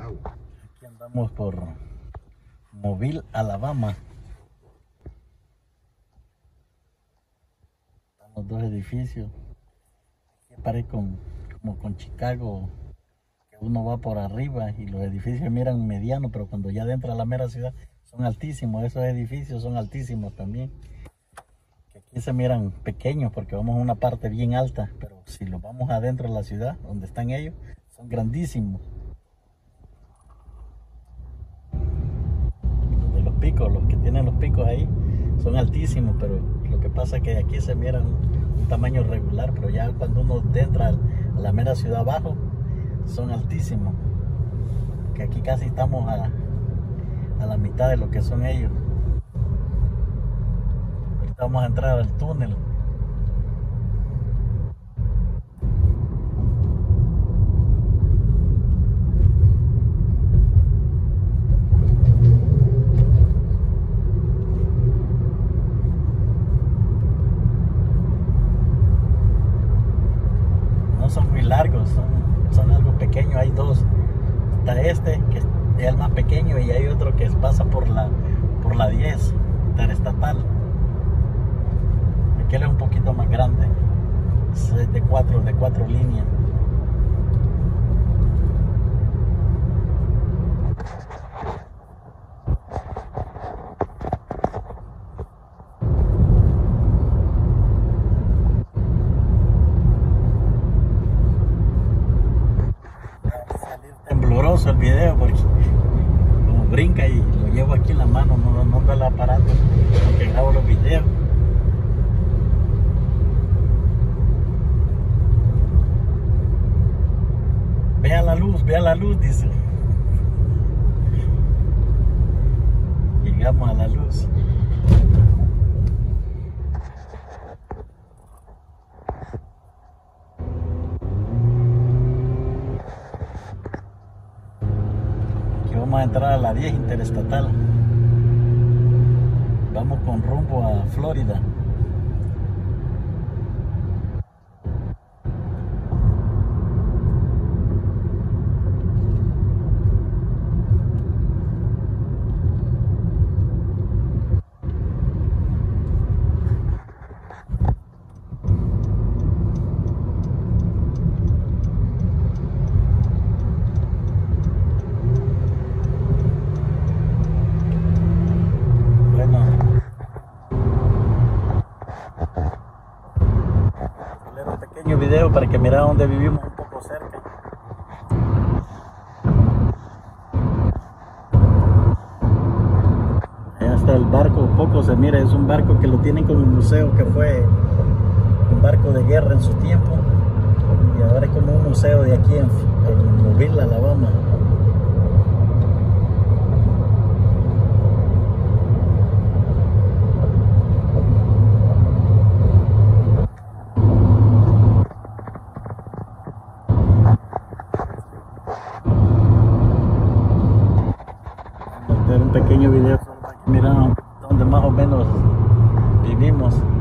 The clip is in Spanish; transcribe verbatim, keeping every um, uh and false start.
Aquí andamos por Mobile, Alabama. Están los dos edificios. Aquí parece con, como con Chicago, que uno va por arriba y los edificios miran medianos, pero cuando ya entra a la mera ciudad son altísimos. Esos edificios son altísimos también. Que aquí se miran pequeños porque vamos a una parte bien alta, pero si los vamos adentro de la ciudad, donde están ellos, son grandísimos. Los de los picos, los que tienen los picos ahí, son altísimos, pero lo que pasa es que aquí se miran un tamaño regular, pero ya cuando uno entra a la mera ciudad abajo, son altísimos. Que aquí casi estamos a, a la mitad de lo que son ellos. Ahorita vamos a entrar al túnel. Son muy largos, son, son algo pequeños. Hay dos, está este que es el más pequeño y hay otro que pasa por la por la diez interestatal. Aquel es un poquito más grande, es de cuatro de cuatro líneas. El video porque como brinca y lo llevo aquí en la mano, no, no ando el aparato aunque grabo los videos. Vea la luz, vea la luz, dice. Llegamos a la luz. Vamos a entrar a la diez interestatal. Vamos con rumbo a Florida. Video para que mira donde vivimos un poco cerca. Allá está el barco, poco se mira, es un barco que lo tienen como un museo, que fue un barco de guerra en su tiempo y ahora es como un museo de aquí en, en Mobile, Alabama. Un pequeño video solo para que miren donde más o menos vivimos.